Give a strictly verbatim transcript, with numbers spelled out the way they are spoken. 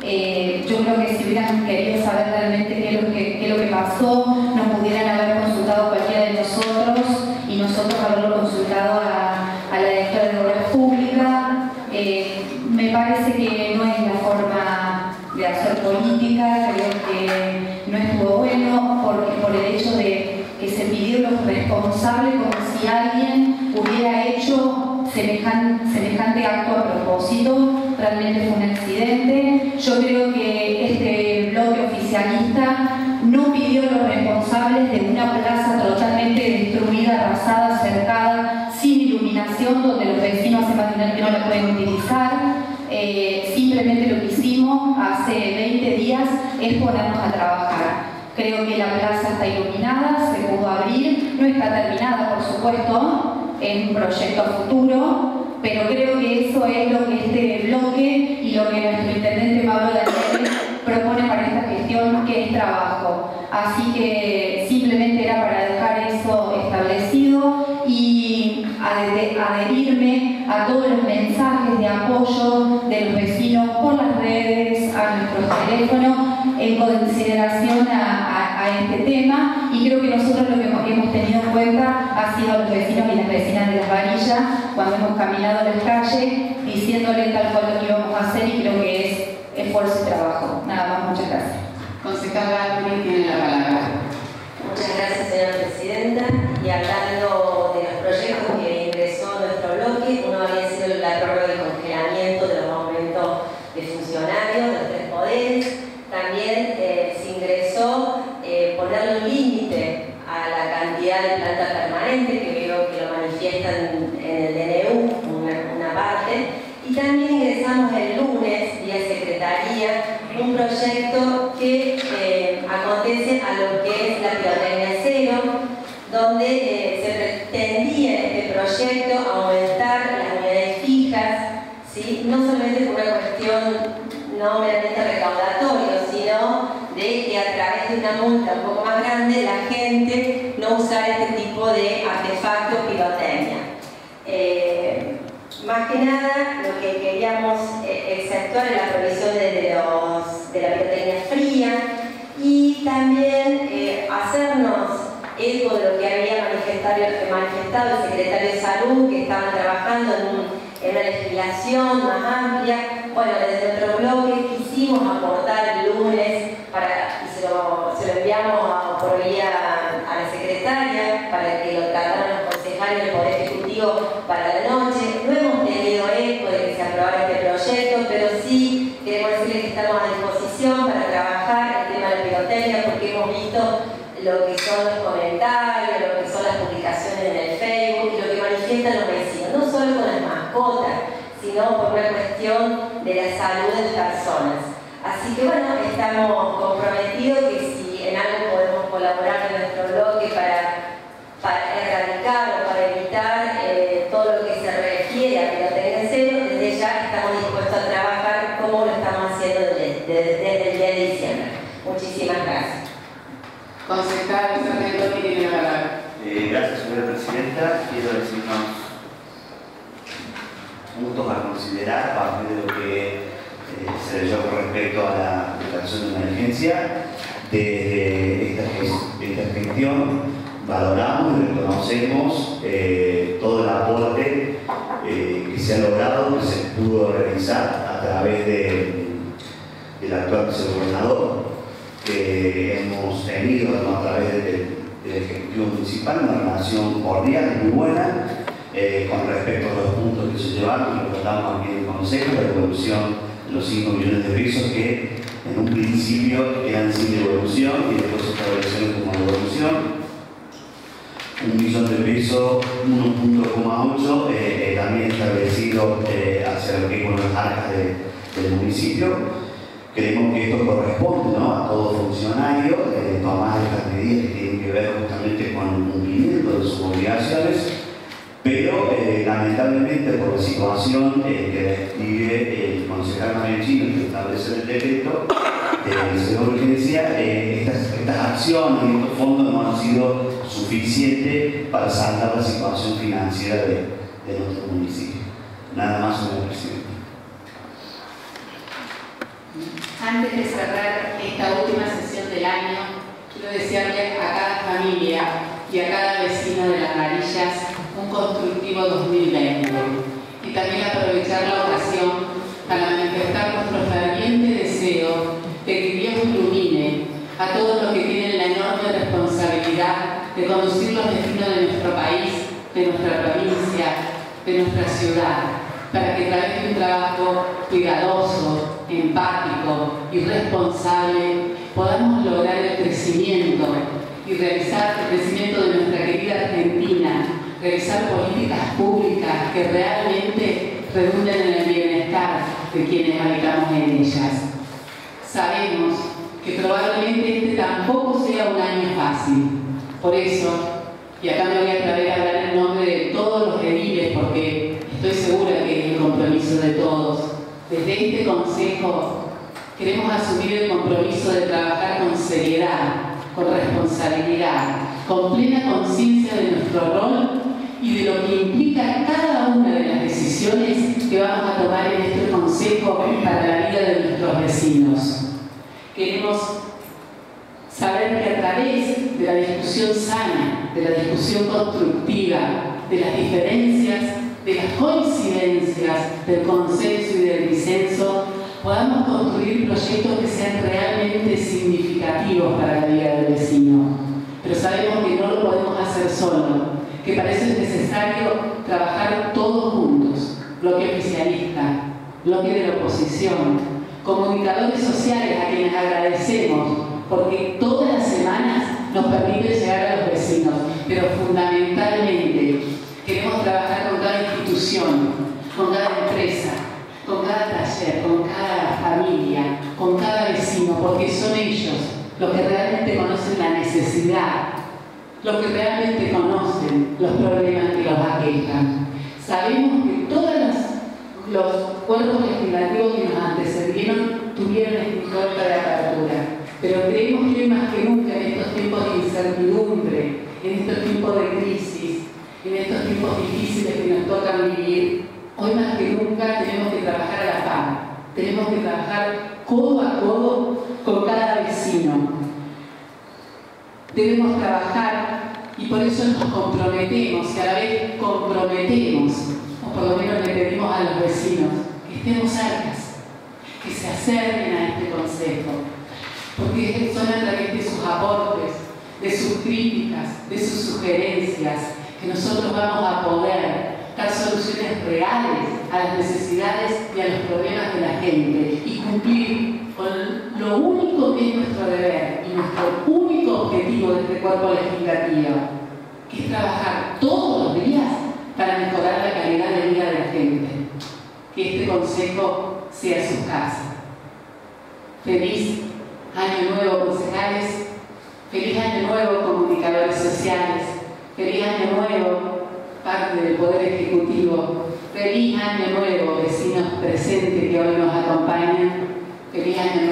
Eh, yo creo que si hubieran querido saber realmente qué es lo que, qué es lo que pasó, nos pudieran haber consultado cualquiera de nosotros y nosotros haberlo consultado a, a la directora de Obras Públicas. Eh, me parece que no es la forma de hacer política, creo que no estuvo bueno porque por el hecho de que se pidió los responsables como si alguien hubiera hecho semejante, semejante acto a propósito. Realmente fue un accidente. Yo creo que este bloque oficialista no pidió los responsables de una plaza totalmente destruida, arrasada, cercada, sin iluminación, donde los vecinos hace más de un año que no la pueden utilizar. Eh, simplemente lo que hicimos hace veinte días es ponernos a trabajar. Creo que la plaza está iluminada, se pudo abrir, no está terminada, por supuesto, es un proyecto a futuro, pero creo que eso es lo que este bloque y lo que nuestro intendente Pablo Daniel propone para esta gestión, que es trabajo. Así que simplemente era para dejar eso establecido y adherirme a todos los mensajes de apoyo de los vecinos por las redes, a nuestros teléfonos, en consideración a, a, a este tema, y creo que nosotros lo que hemos, hemos tenido en cuenta ha sido los vecinos y las vecinas de Las Varillas cuando hemos caminado a las calles diciéndole tal cual lo que íbamos a hacer, y creo que es esfuerzo y trabajo. Nada más, muchas gracias. Concejala Luli tiene la palabra. Muchas gracias, señora Presidenta. Y hablando de los proyectos que ingresó a nuestro bloque, uno había sido la prórroga de congelamiento de los aumentos de funcionarios de los tres poderes. También eh, se ingresó eh, ponerle un límite a la cantidad de planta permanente, que veo que lo manifiestan en el D N U, una, una parte. Y también ingresamos el lunes, vía Secretaría, un proyecto que eh, acontece a lo que es la pirotecnia cero, donde eh, se pretendía en este proyecto aumentar las unidades fijas, ¿sí? No solamente por una cuestión no meramente recaudatorio, sino de que a través de una multa un poco más grande la gente no usara este tipo de artefactos pirotecnia. Eh, más que nada, lo que queríamos eh, exceptuar es la provisión de, de, los, de la pirotecnia fría y también eh, hacernos eco de lo que había manifestado, manifestado el secretario de Salud, que estaban trabajando en, un, en una legislación más amplia. Bueno, desde nuestro bloque quisimos aportar el lunes para, y se lo, se lo enviamos a, por vía a la secretaria para que lo trataran los concejales del Poder Ejecutivo para la noche. No hemos tenido eco de que se aprobara este proyecto, pero sí queremos decirles que estamos a disposición para trabajar el tema de la pirotecnia, porque hemos visto lo que son los comentarios, lo que son las publicaciones en el Facebook y lo que manifiestan los vecinos, no solo con las mascotas, sino por una cuestión de la salud de las personas. Así que bueno, estamos comprometidos que si en algo podemos colaborar en nuestro bloque para, para erradicar o para evitar eh, todo lo que se refiere a pirotecnia cero, desde ya estamos dispuestos a trabajar como lo estamos haciendo desde, desde, desde el día de diciembre. Muchísimas gracias. Concejal Sargento tiene la palabra. Eh, gracias, señora Presidenta. Quiero decirnos puntos a considerar a partir de lo que eh, se leyó con respecto a la declaración de emergencia. Desde esta, esta gestión valoramos y reconocemos eh, todo el aporte eh, que se ha logrado, que se pudo realizar a través de, del actual vicegobernador, que hemos tenido ¿no? a través del, del Ejecutivo Municipal una relación cordial y muy buena eh, con respecto a los puntos que se llevaron, que lo tratamos aquí en el Consejo, la devolución de los cinco millones de pesos que en un principio eran sin devolución y después se establecieron como devolución. Un millón de pesos, uno coma ocho, eh, eh, también establecido eh, hacia lo que es con las arcas de, del municipio. Creemos que esto corresponde ¿no? a todo funcionario, eh, tomar estas medidas que tienen que ver justamente con el cumplimiento de sus obligaciones, pero eh, lamentablemente por la situación eh, que describe el concejal Marenchino, que establece el decreto de necesidad de urgencia, eh, estas, estas acciones y estos fondos no han sido suficientes para salvar la situación financiera de, de nuestro municipio. Nada más, señora Presidenta. Antes de cerrar esta última sesión del año, quiero desearle a cada familia y a cada vecino de Las Varillas un constructivo dos mil veinte y también aprovechar la ocasión para manifestar nuestro ferviente deseo de que Dios ilumine a todos los que tienen la enorme responsabilidad de conducir los destinos de nuestro país, de nuestra provincia, de nuestra ciudad, para que a través de un trabajo cuidadoso, empático y responsable podamos lograr el crecimiento y realizar el crecimiento de nuestra querida Argentina, realizar políticas públicas que realmente redunden en el bienestar de quienes habitamos en ellas. Sabemos que probablemente este tampoco sea un año fácil. Por eso, y acá me voy a atrever a hablar en nombre de todos los ediles, porque estoy segura que es el compromiso de todos. Desde este Consejo queremos asumir el compromiso de trabajar con seriedad, con responsabilidad, con plena conciencia de nuestro rol y de lo que implica cada una de las decisiones que vamos a tomar en este Consejo para la vida de nuestros vecinos. Queremos saber que a través de la discusión sana, de la discusión constructiva, de las diferencias, de las coincidencias, del consenso y del disenso, podamos construir proyectos que sean realmente significativos para la vida del vecino. Pero sabemos que no lo podemos hacer solo, que para eso es necesario trabajar todos juntos, bloque oficialista, bloque de la oposición, comunicadores sociales a quienes agradecemos, porque todas las semanas nos permite llegar a los vecinos, pero fundamentalmente queremos trabajar con cada institución, con cada empresa, con cada taller, con cada familia, con cada vecino, porque son ellos los que realmente conocen la necesidad, los que realmente conocen los problemas que los aquejan. Sabemos que todos los cuerpos legislativos que nos antecedieron tuvieron este golpe de apertura, pero creemos que hoy más que nunca, en estos tiempos de incertidumbre, en estos tiempos de crisis, en estos tiempos difíciles que nos tocan vivir, hoy más que nunca tenemos que trabajar a la par, tenemos que trabajar codo a codo con cada vecino. Debemos trabajar y por eso nos comprometemos y a la vez comprometemos, o por lo menos le pedimos a los vecinos que estemos cercas, que se acerquen a este Consejo, porque son a través de sus aportes, de sus críticas, de sus sugerencias, que nosotros vamos a poder dar soluciones reales a las necesidades y a los problemas de la gente y cumplir con lo único que es nuestro deber y nuestro único objetivo de este cuerpo legislativo, que es trabajar todos los días para mejorar la calidad de vida de la gente, que este Consejo sea su casa. Feliz Año Nuevo, concejales, feliz Año Nuevo, comunicadores sociales, feliz Año Nuevo, parte del Poder Ejecutivo, feliz Año Nuevo, vecinos presentes que hoy nos acompañan, feliz Año